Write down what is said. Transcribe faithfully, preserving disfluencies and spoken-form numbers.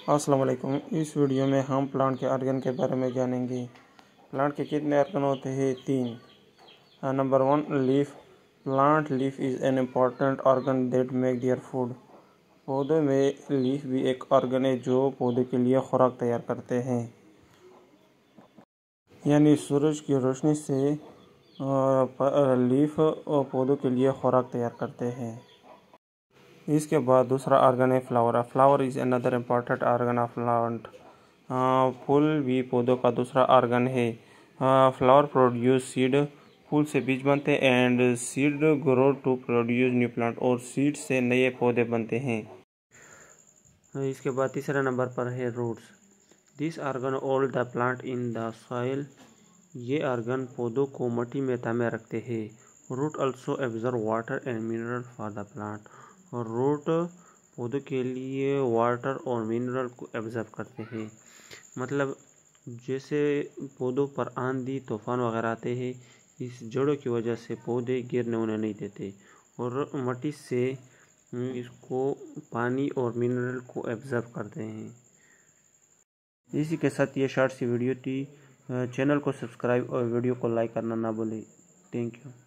अस्सलाम वालेकुम। इस वीडियो में हम प्लांट के ऑर्गन के बारे में जानेंगे। प्लांट के कितने ऑर्गन होते हैं? तीन। Number one, leaf. Plant leaf is an important organ that make their food. पौधे में लीफ भी एक ऑर्गन है जो पौधे के लिए खुराक तैयार करते हैं, यानी सूरज की रोशनी से लीफ पौधों के लिए खुराक तैयार करते हैं। इसके बाद दूसरा ऑर्गन है flower. Flower is another important organ of plant. फूल भी पौधों का दूसरा ऑर्गन है। Flower produce seed. फूल से बीज बनते हैं and seed grow to produce new plant, और सीड से नए पौधे बनते हैं। इसके बाद तीसरा नंबर पर है roots. This organ hold the plant in the soil. ये ऑर्गन पौधों को मिट्टी में थामे रखते हैं। Root also absorb water and mineral for the plant. और रूट पौधों के लिए वाटर और मिनरल को एब्जॉर्ब करते हैं। मतलब जैसे पौधों पर आंधी तूफान वगैरह आते हैं, इस जड़ों की वजह से पौधे गिरने उन्हें नहीं देते और मिट्टी से इसको पानी और मिनरल को एब्जॉर्ब करते हैं। इसी के साथ ये शॉर्ट सी वीडियो थी। चैनल को सब्सक्राइब और वीडियो को लाइक करना ना भूलें। Thank you.